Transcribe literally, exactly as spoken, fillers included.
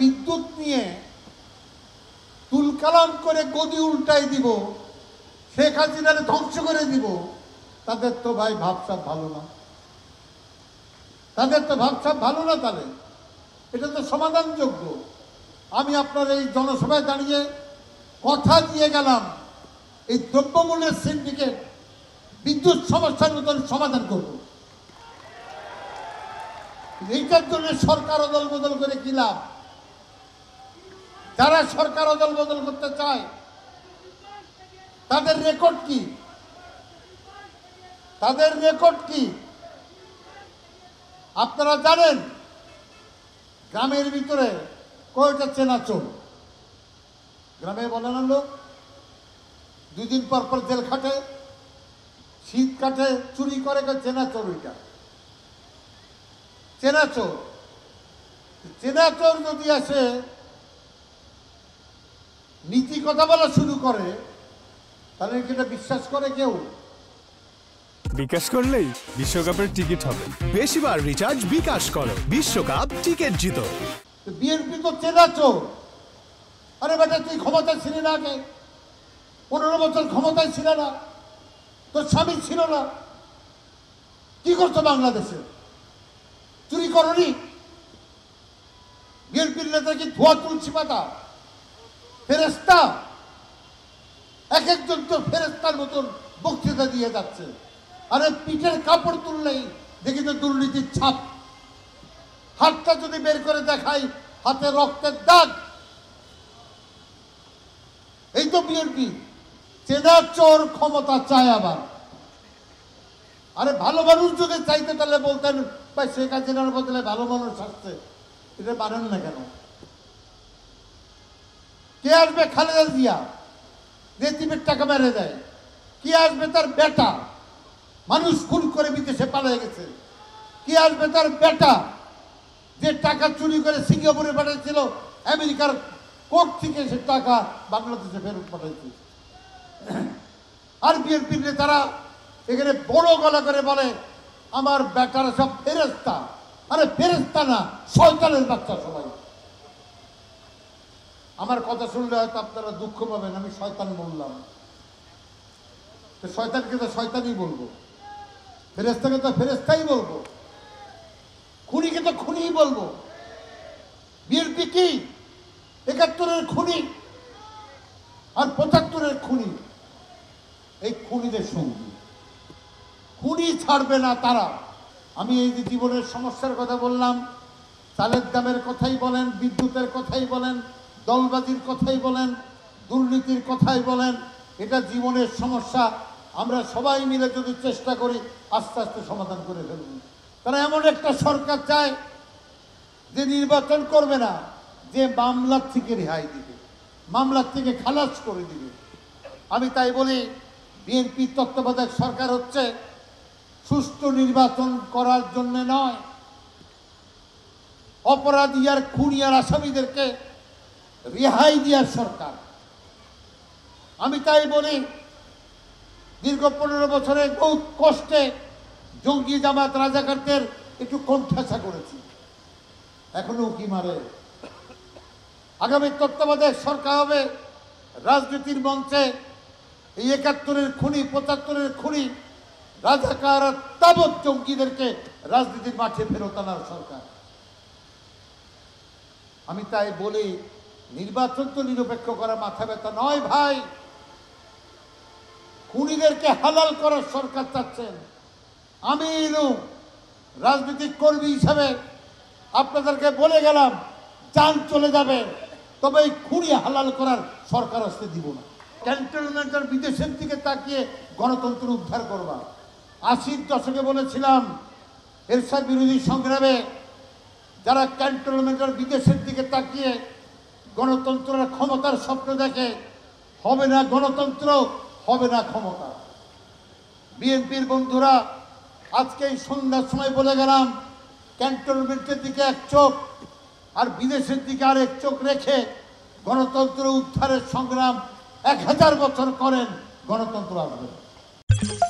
বিদ্যুৎ নিয়ে তুলকালাম করে গদি উল্টাই দিব, শেখ হাসিনারে ধ্বংস করে দিব, তাদের তো ভাই ভাবসাব ভালো না, তাদের তো ভাবসাব ভালো না। তাহলে এটা তো সমাধানযোগ্য। আমি আপনার এই জনসভায় দাঁড়িয়ে কথা দিয়ে গেলাম, এই দ্রব্যমূল্যের সিন্ডিকেট বিদ্যুৎ সমস্যার মতন সমাধান করব। এইটার জন্য সরকার অদল বদল করে কি লাভ? যারা সরকার অদল বদল করতে চায় তাদের রেকর্ড কি? তাদের রেকর্ড কি আপনারা জানেন? গ্রামের ভিতরে কয়টা চেনাচোর গ্রামে বলে না লোক, দুই দিন পর পর জেল খাটে, শীত কাটে, চুরি করে, চেনাচোর। ওইটা চেনাচোর। চেনাচোর যদি আসে নীতি কথা বলা শুরু করে, তাহলে এটা বিশ্বাস করে কেউ? বিকাশ করলেই বিশ্বকাপের টিকিট হবে। বেশিবার রিচার্জ বিকাশ করো, বিশ্বকাপ টিকিট জিতো। বিএনপি তো চেনাচোর। আরে বেটা, তুই ক্ষমতায় ছিলি না আগে? পনেরো বছর ক্ষমতায় ছিল না? তোর স্বামী ছিল না? কি করছো বাংলাদেশে? চুরি করনি? বিএনপির নেতা কি ধোয়া তুলসী পাতা, ফেরেস্তা? এক একজন তো ফেরেস্তার মতন বক্তৃতা দিয়ে যাচ্ছে। আরে পিঠের কাপড় তুললেই দেখি তো দুর্নীতির ছাপ। হাতটা যদি বের করে দেখাই, হাতে রক্তের দাগ। এই তো বিএনপি চেনাচোর ক্ষমতা চায় আবার। আরে ভালো মানুষ যদি চাইতে তাহলে বলতেন ভাই শেখ হাসিনার বদলে ভালো মানুষ আসছে। এটা মানেন না কেন? কে আসবে? খালেদা জিয়া, রেতিমের টাকা মেরে দেয়। কে আসবে? তার বেটা, মানুষ খুন করে বিদেশে পালিয়ে গেছে। কে আসবে? তার বেটা, যে টাকা চুরি করে সিঙ্গাপুরে পাঠিয়েছিল, আমেরিকার কোর্ট থেকে সে টাকা বাংলাদেশে ফেরত পাঠাইছে। আর বিএনপির নেতারা এখানে বড় গলা করে বলে আমার বেটারা সব ফেরেস্তা। আরে ফেরেস্তা না, শয়তানের বাচ্চা সবাই। আমার কথা শুনলে হয়তো আপনারা দুঃখ পাবেন, আমি শয়তান বললাম। শয়তানকে তো শয়তানই বলবো, ফেরেস্তাকে তো ফেরেস্তাই বলবো, খুনিকে তো খুনিই বলবো। বিএনপি কি একাত্তরের খুনি আর পঁচাত্তরের খুনি? এই খুনিদের সঙ্গী, খুনি ছাড়বে না তারা। আমি এই যে জীবনের সমস্যার কথা বললাম, চালের দামের কথাই বলেন, বিদ্যুতের কথাই বলেন, দলবাজির কথাই বলেন, দুর্নীতির কথাই বলেন, এটা জীবনের সমস্যা। আমরা সবাই মিলে যদি চেষ্টা করি আস্তে আস্তে সমাধান করে ফেলব। তারা এমন একটা সরকার চায় যে নির্বাচন করবে না, যে মামলার থেকে রেহাই দিবে, মামলার থেকে খালাস করে দিবে। আমি তাই বলি, বিএনপি তত্ত্বাবধায়ক সরকার হচ্ছে সুষ্ঠু নির্বাচন করার জন্য নয়, অপরাধী আর খুনি আর আসামিদেরকে রেহাই দেওয়ার সরকার। আমি তাই বলি, দীর্ঘ পনেরো বছরে বহু কষ্টে জঙ্গি জামাত রাজাকারদের একটু কোণঠাসা করেছি, এখনো উকি মারে। আগামী তত্ত্বাবধায়ক সরকার হবে রাজনীতির মঞ্চে এই একাত্তরের খুনি, পঁচাত্তরের খুনি, রাজাকার তাবৎ জঙ্গিদেরকে রাজনীতির মাঠে ফেরত আনার সরকার। আমি তাই বলি, নির্বাচন তো নিরপেক্ষ করা মাথা ব্যথা নয় ভাই। খুনিদেরকে হালাল করার সরকার চাচ্ছেন। আমি রাজনৈতিক কর্মী হিসাবে আপনাদেরকে বলে গেলাম, জান চলে যাবে, তবে এই খুনি হালাল করার সরকার আসতে দিব না। ক্যান্টনমেন্টের বিদেশের দিকে তাকিয়ে গণতন্ত্র উদ্ধার করবা। আশির দশকে বলেছিলাম, এরশাদ বিরোধী সংগ্রামে যারা ক্যান্টনমেন্টের বিদেশের দিকে তাকিয়ে গণতন্ত্রের ক্ষমতার স্বপ্ন দেখে, হবে না গণতন্ত্র, হবে না ক্ষমতা। বিএনপির বন্ধুরা, আজকে এই সন্ধ্যার সময় বলে গেলাম, ক্যান্টনমেন্টের দিকে এক চোখ আর বিদেশের দিকে আর এক চোখ রেখে গণতন্ত্র উদ্ধারের সংগ্রাম এক হাজার বছর করেন, গণতন্ত্র আসবে।